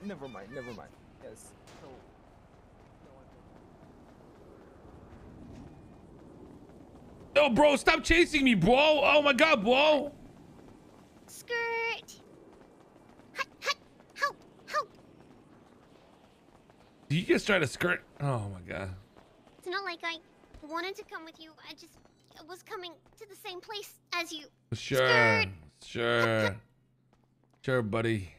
never mind. Yes. So, no, bro, stop chasing me, bro. Oh my god, bro. Skirt. Hut, hut. Help. Did you just try to skirt? Oh my god. It's not like I wanted to come with you. I just was coming to the same place as you. Sure. Skirt. Sure, buddy.